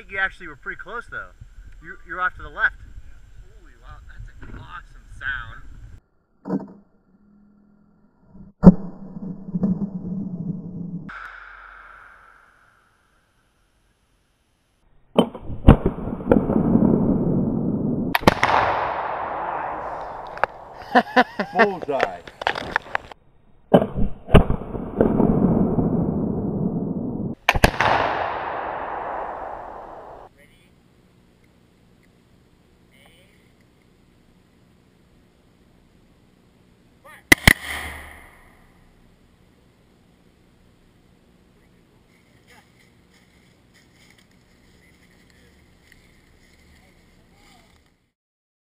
think you actually were pretty close though. You're off to the left. Holy wow, that's an awesome sound. Bullseye.